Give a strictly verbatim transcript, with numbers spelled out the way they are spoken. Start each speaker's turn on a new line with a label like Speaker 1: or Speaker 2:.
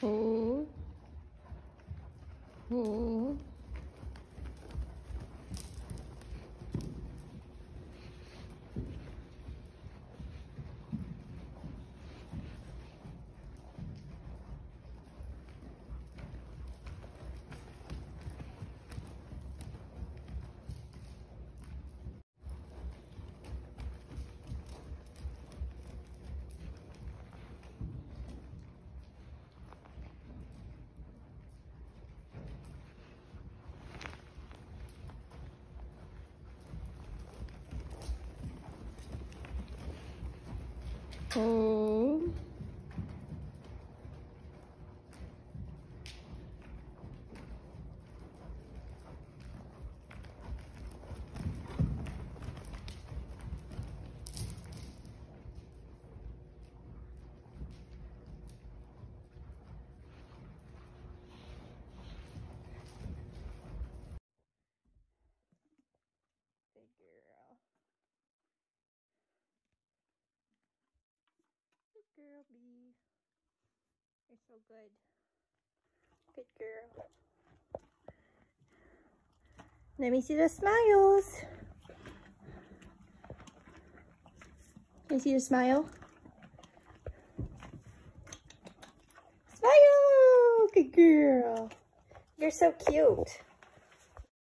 Speaker 1: Oh. Oh. Oh. Good girl. Good girl, Bee. You're so good. Good girl. Let me see the smiles. Can you see the smile? Smile! Good girl. You're so cute.